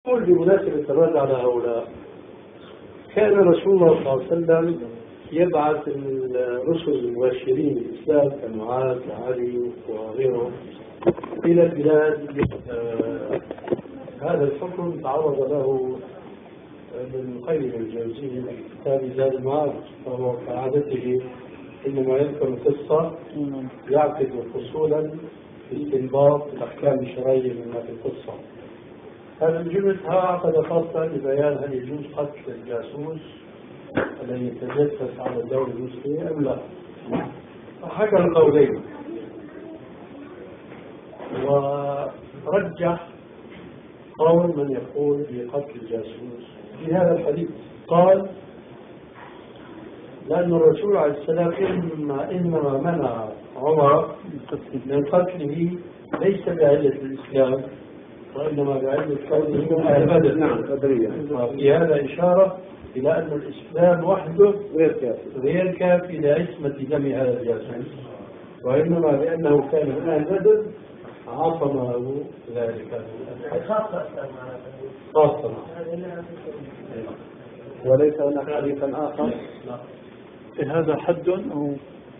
قل بمناسبة الرد على هؤلاء، كان رسول الله صلى الله عليه وسلم يبعث الرسل المبشرين بالإسلام كمعاذ وعلي وغيرهم إلى البلاد. هذا الحكم تعرض له ابن القيم الجوزي في كتاب زاد المعاد، وهو كعادته حينما يذكر قصة يعقد فصولا في استنباط الأحكام الشرعية مما في القصة. هذا الجملة عقد خاصة لبيان هل يجوز قتل الجاسوس الذي يتجسس على الدولة المسلمة أم لا. فحكى القولين ورجح قول من يقول بقتل الجاسوس في هذا الحديث. قال لأن الرسول عليه السلام إنما منع عمر من قتله ليس بعلة الإسلام وإنما بعلة كونه أهل بدر. نعم بدرية. وفي هذا إشارة إلى أن الإسلام وحده غير كافي لعصمة دم هذا الجاسوس، وإنما لأنه كان من أهل بدر عصمه ذلك خاصة. وليس هناك حديثا آخر في هذا حد أو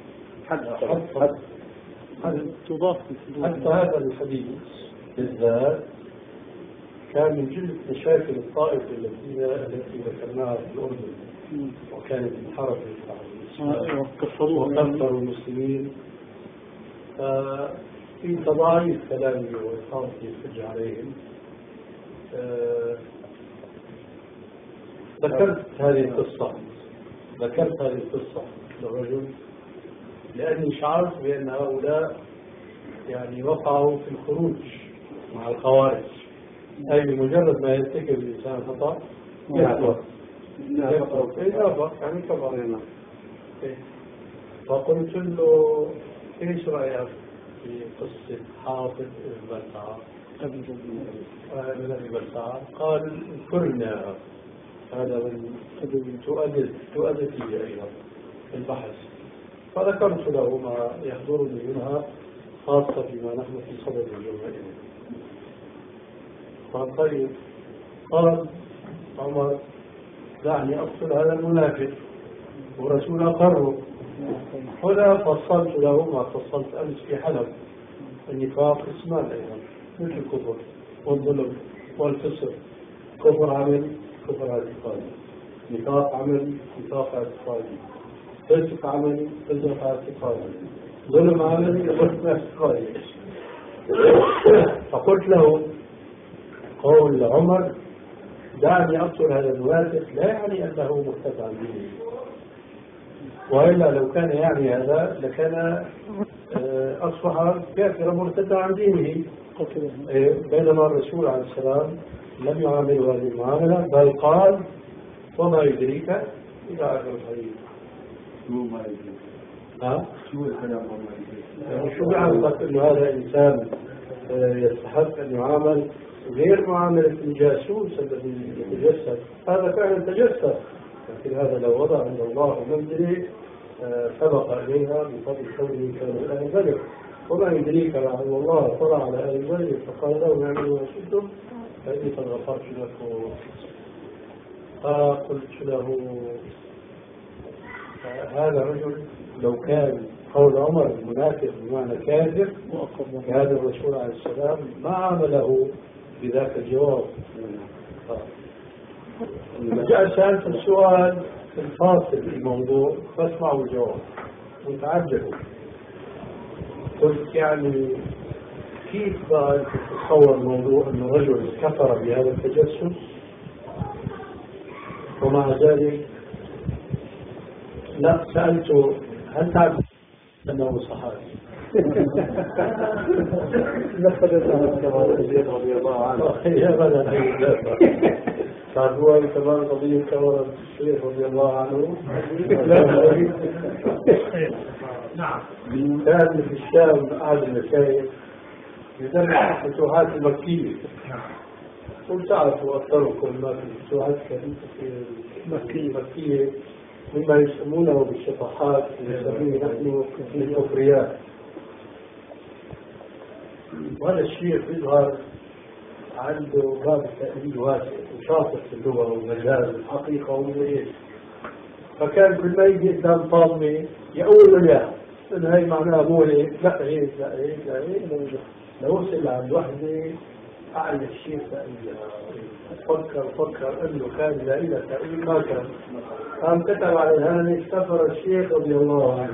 حد تضاف حتى هذا الحديث بالذات كان من جملة مشاكل الطائفة التي ذكرناها في الأردن، وكانت انحرفت وكفروا المسلمين. في تضاعيف كلامي وإقامتي الحجة عليهم ذكرت هذه القصة للرجل لأني شعرت بأن هؤلاء يعني وقعوا في الخروج مع الخوارج، أي بمجرد ما يرتكب الإنسان خطأ يكفر يعني كفر. فقلت له ايش رأيك في قصة حافظ بلتعة؟ قال اذكرنا هذا من تؤدتي أيضا في البحث. فذكرت له ما يحضرني منها خاصة بما نحن في صدد الجمعة. قال طيب، قال عمر دعني أقتل هذا المنافق ورسول أقره. هنا فصلت له ما فصلت أمس في حلب: النفاق قسمان أيضا مثل الكفر والظلم والفسق، كفر عملي كفر اعتقادي، نفاق عملي نفاق اعتقادي، فسق عملي فسق اعتقادي، ظلم عملي ظلم اعتقادي. فقلت له قول عمر دعني أقتل هذا المنافق لا يعني أنه مرتد عن دينه، وإلا لو كان يعني هذا لكان أصبح كافرا مرتدا عن دينه. بينما الرسول عليه السلام لم يعامله هذه المعاملة، بل قال وما يدريك إلى آخر الحديث. ما يدريك شو الكلام وما يدريك؟ شو بيعرفك إنه هذا إنسان يستحق أن يعامل غير معاملة الجاسوس الذي يتجسد؟ هذا فعلا تجسد، لكن هذا لو وضع عند الله منزله سبق إليها بفضل كونه كان من أهل بدر. وما يدريك لعل الله طلع على أهل بدر فقال لهم اعملوا ما شئتم فإني قد غفرت لكم. فقلت له هذا الرجل لو كان قول عمر المنافق بمعنى كافر كهذا الرسول عليه السلام ما عامله بذاك الجواب. جاء سألت السؤال في الفاصل في الموضوع فاسمعوا الجواب وتعجبوا. قلت يعني كيف بقى تتصور الموضوع أن الرجل كفر بهذا التجسس ومع ذلك لا سألته هل تعرف أنه صحابي؟ لقد زيد رضي الله عنه يا بدل قال هو كمان قضية كورة الشيخ رضي الله عنه. نعم كان في الشام أحد المشايخ يدرس الفتوحات المكية، قلت تعرفوا أكثركم ما في الفتوحات المكية مما يسمونه بالشطحات نسميه نحن الكفريات. وهذا الشيخ يظهر عنده باب التأويل واسع وشاطر في اللغة والمجاز والحقيقة والمريض، فكان كل ما يجي قدام طامة يقول له إياها، إن هي معناها مو هيك، لا هيك لا هيك لا هيك، لو وصل عند وحدة أعلى شيء تأويل، فكر إنه كان لا إله تأويل ما كان، قام كتب على الهاني سفر الشيخ رضي الله عنه.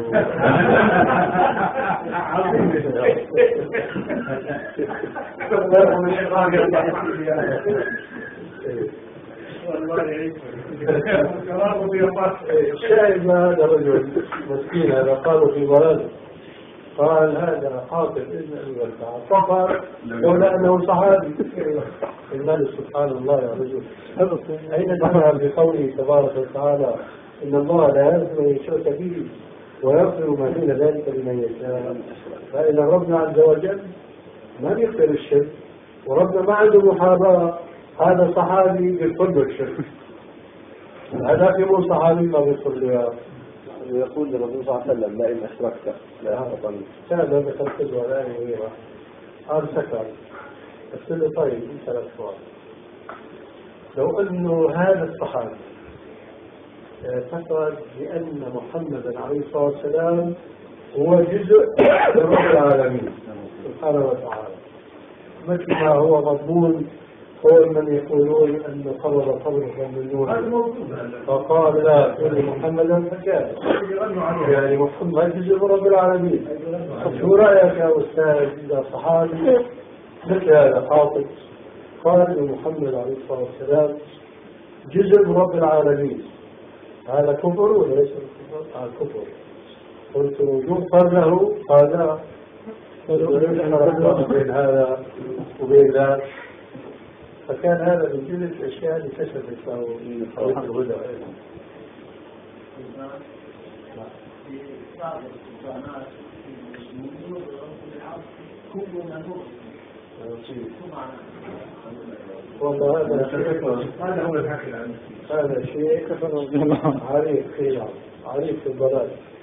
الشاهد هذا الرجل مسكين هذا قالوا في بلده، قال هذا قاتل إذن والتعب سفر لولا أنه صحابي. المال سبحان الله يا رجل، أين نحن بقوله تبارك وتعالى إن الله لا يغفر من يشرك به ويغفر ما دون ذلك لمن يشاء. فإن ربنا عز وجل ما بيغفر الشرك، وربنا ما عنده محاباة، هذا صحابي بيدخل له الشرك، هذا في مو صحابي ما بيدخل له. يقول الرسول صلى الله عليه وسلم لئن أشركت لا يحبطن. كان هذا تنفذ ولا غيره، قال سكر. قلت له طيب ثلاث سؤال، لو انه هذا الصحابي اعتقد بان محمدا عليه الصلاه والسلام هو جزء من رب العالمين سبحانه وتعالى، مثل ما هو مضمون قول من يقولون انه قبض قبضه من نور، فقال لا ان محمدا فكان يعني محمد جزء من رب العالمين. شو رايك يا استاذ اذا صحابي مثل هذا خاطب قال ان محمد عليه الصلاه والسلام جزء من رب العالمين، هذا كفر ولا ليس كفر؟ هذا كفر. قلت يغفر له، قال بين هذا وبين ذاك. فكان هذا من جملة الأشياء اللي كشفت له الهدى. والله هذا شيء عريف في الضلال.